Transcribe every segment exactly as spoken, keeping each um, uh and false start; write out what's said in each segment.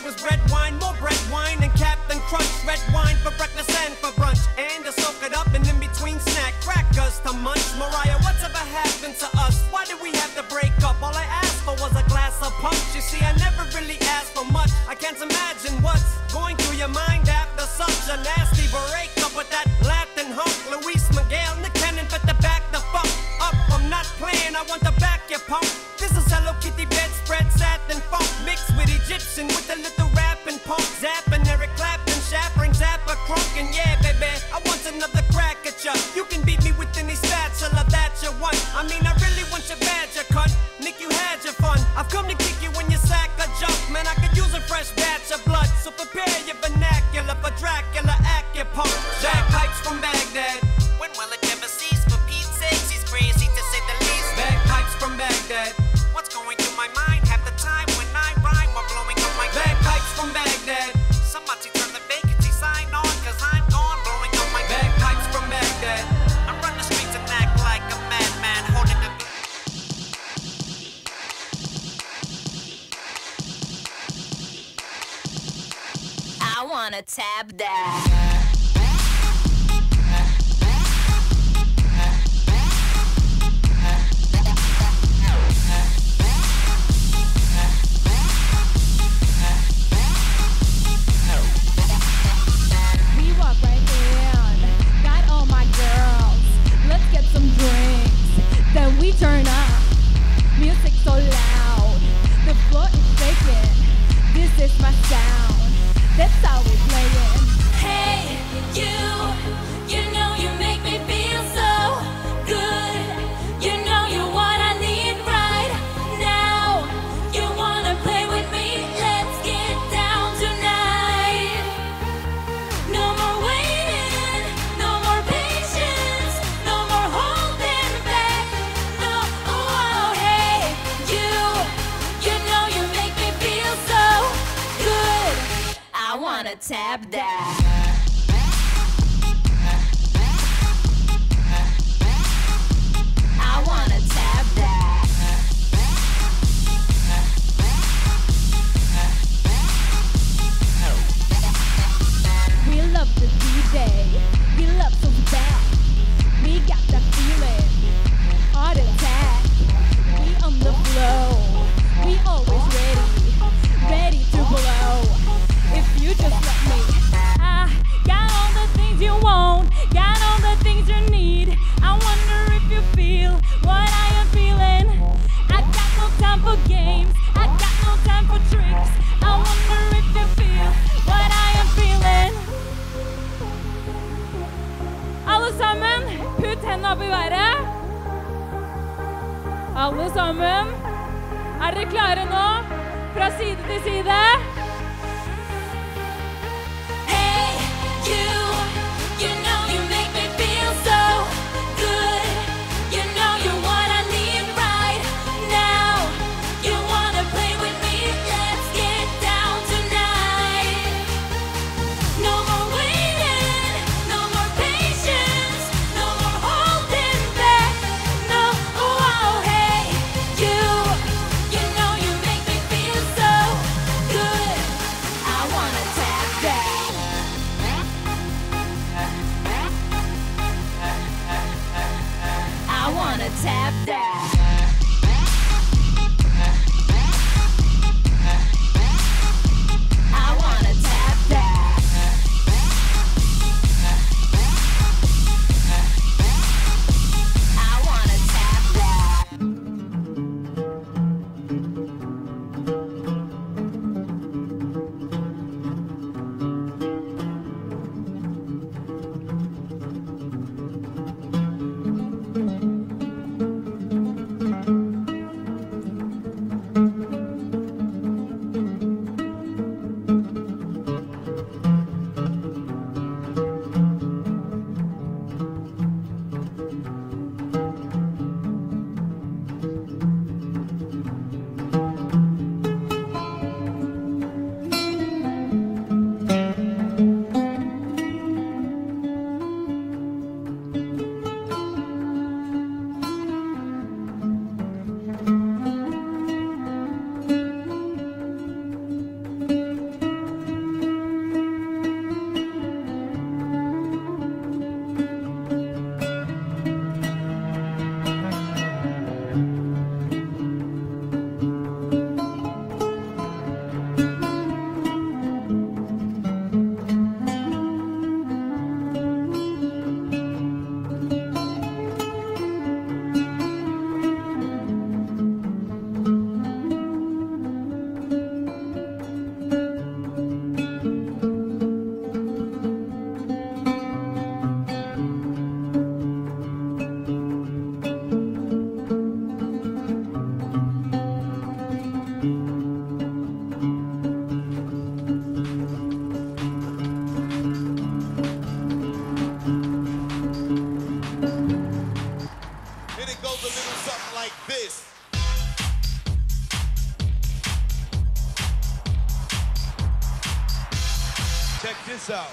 was red wine, more bread wine, and Captain Crunch. Red wine for breakfast and for brunch, and to soak it up, and in between snack crackers to munch. Mariah, what's ever happened to us? Why did we have to break up? All I asked for was a glass of punch. You see, I never really asked for much. I can't imagine what's going through your mind after such a nasty breakup with that Latin hunk. Luis Miguel, Nick Cannon, but the back the fuck up. I'm not playing, I want to back your punk. This is Hello Kitty bedspread, satin funk, mixed with Egyptian with a little rap and punk. Zapping Eric Clapton, shattering Zappa crunk. And yeah, baby, I want another crack at ya. You can beat me with any spatula that you want. I mean, I really want your badge, cunt. Nick, you had your fun. I've come to kick you when you sack a jump. Man, I could use a fresh batch of blood. So prepare your vernacular for Dracula, Acupunk. Bagpipes from Baghdad. When will it ever cease? For Pete's sakes, he's crazy to say the least. Bagpipes from Baghdad. What's going through my mind? Half the time when I rhyme while blowing up my Bagpipes from Baghdad. Somebody turn the vacancy sign on, cause I'm gone blowing up my Bagpipes from Baghdad. I run the streets and act like a madman holding a I wanna tap that. We walk right in, got all my girls. Let's get some drinks, then we turn up. Music so loud, the floor is shaking. This is my sound. That's how we play it. Hey, you, you know you make me feel so good. You know you're what I need right now. You wanna play with me? Let's get down tonight. No more waiting, no more patience, no more holding back. No, oh, hey, you, you know you make me feel so good. I wanna tap that. I wanna tap that. We love the D-Day, we love so bad. We got that feeling, heart attack. We on the flow, we always ready, ready to blow. If you just let me, I got all the things you want, got all the things you need. I wonder if you feel what I am feeling. I got no time for games, I got no time for tricks. I wonder if you feel what I am feeling. Alle sammen, putt hendene opp i været. Alle sammen, er dere klare nå? Fra side til side. Hey, you, you know you make me feel so good. You know you're what I need right now. You wanna play with me? Let's get down tonight. No more waiting, no more patience, no more holding back. No, oh, hey, you, you know you make me feel so good. this out.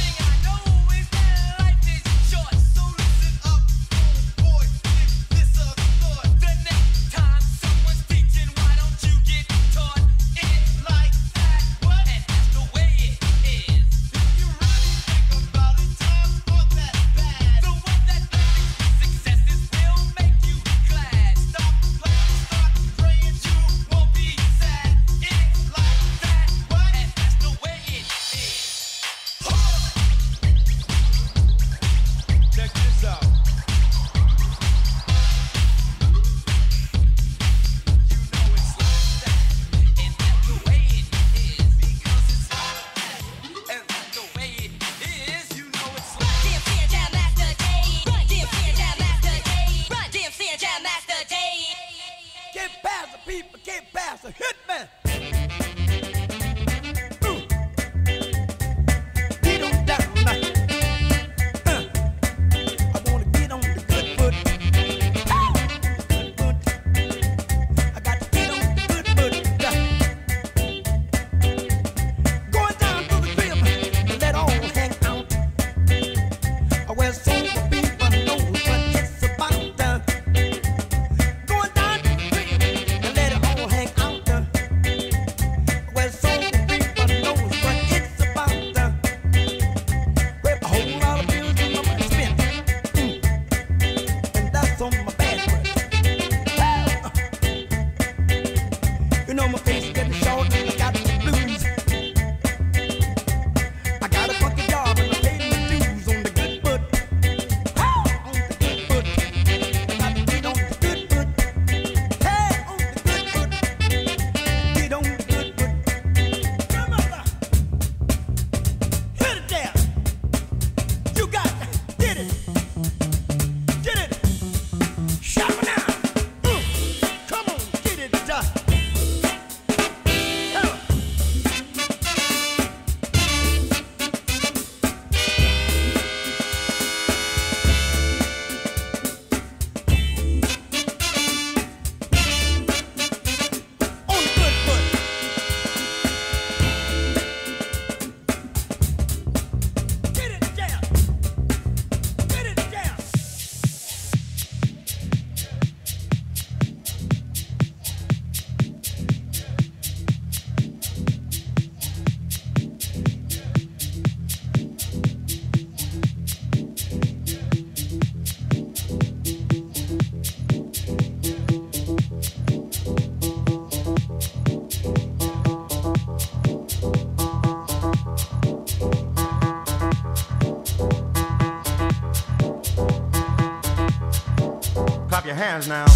Your hands now.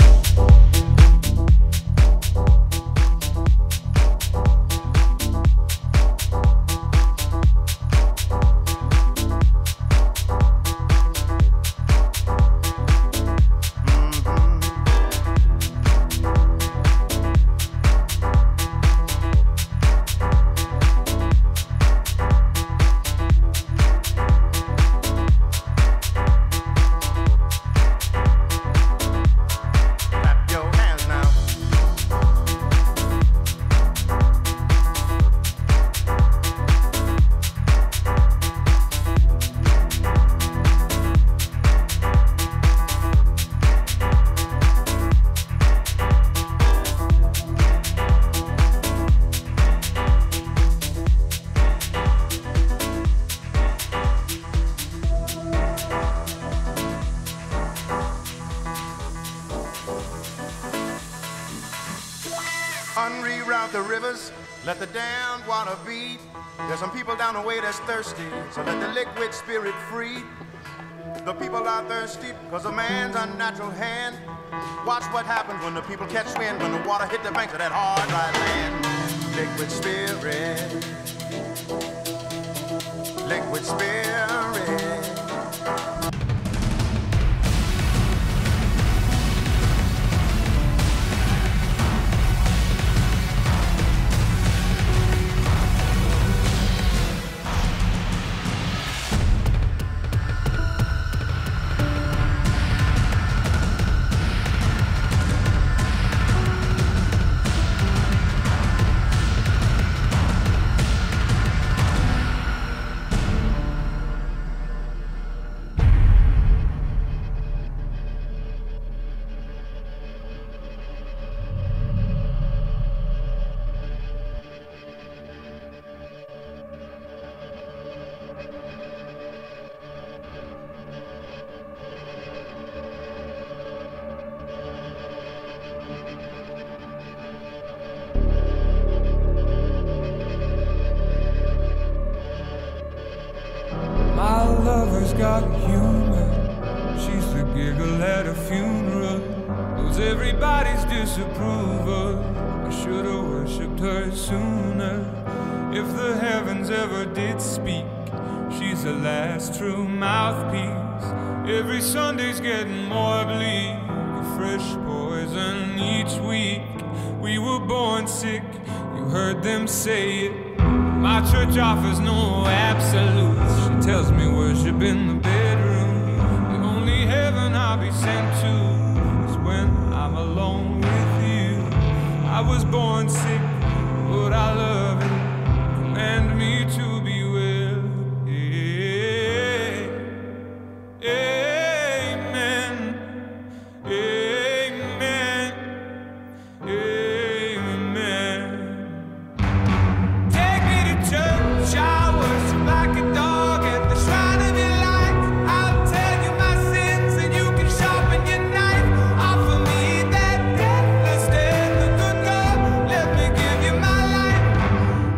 Unreroute the rivers, let the damned water beat. There's some people down the way that's thirsty, so let the liquid spirit free. The people are thirsty because of man's unnatural hand. Watch what happens when the people catch wind, when the water hit the banks of that hard, dry land. Liquid spirit, liquid spirit. My lover's got humor. She's the giggle at a funeral. Knows everybody's disapproval. I should've worshipped her sooner. If the heavens ever did speak, she's the last true mouthpiece. Every Sunday's getting more bleak, a fresh poison each week. We were born sick, you heard them say it. My church offers no absolutes. She tells me worship in the bedroom. The only heaven I'll be sent to is when I'm alone with you. I was born sick, but I love it. Command me to be well. Amen. Amen. Amen. Take me to church, I worship like a dog at the shrine of your light. I'll tell you my sins and you can sharpen your knife. Offer me that deathless death, the good God, let me give you my life.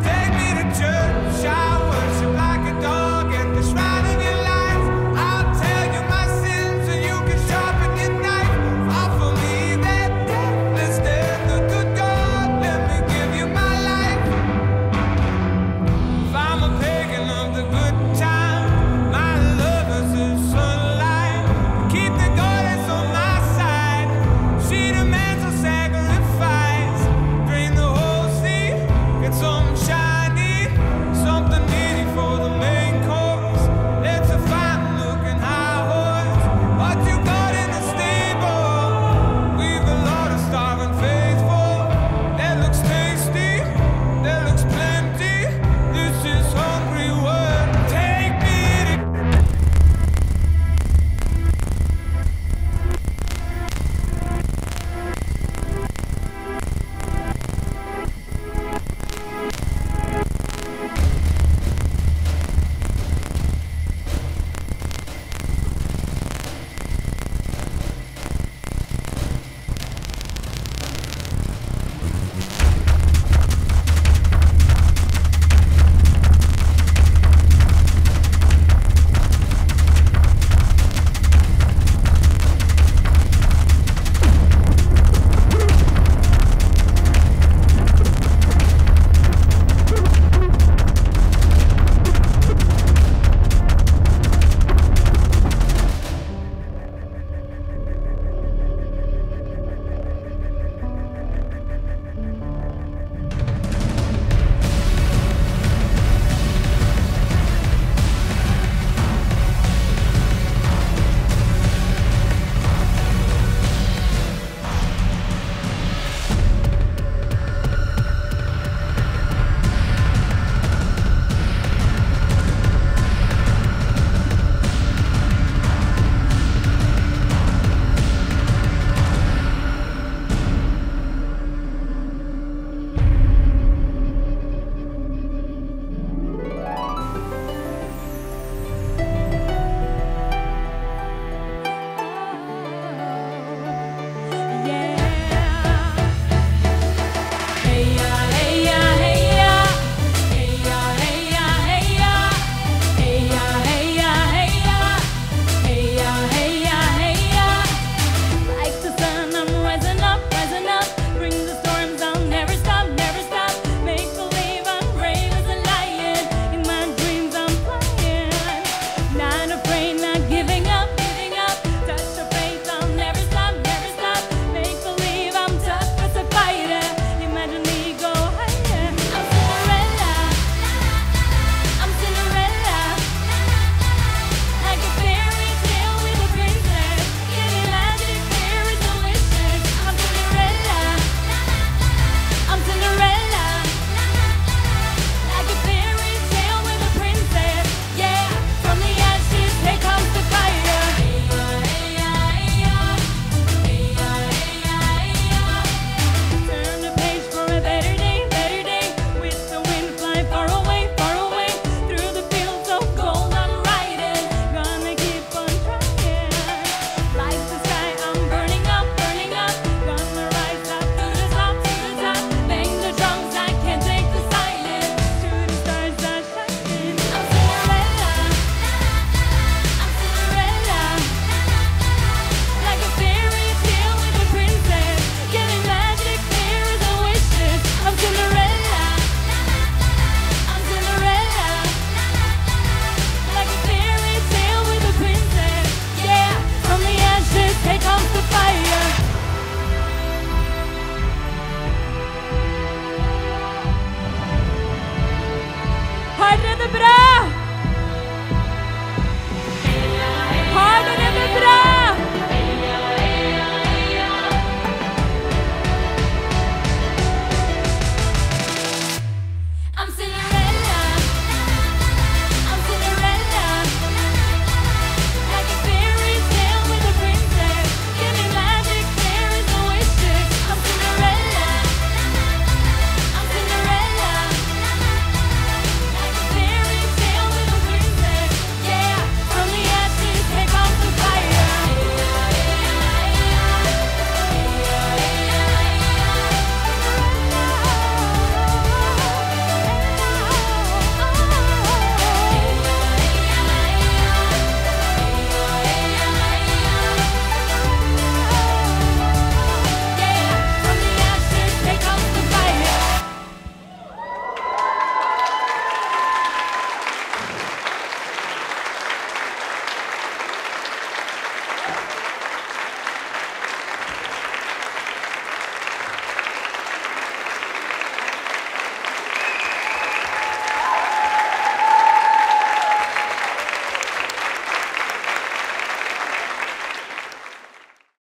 bra? Har dere det bra? I'm singing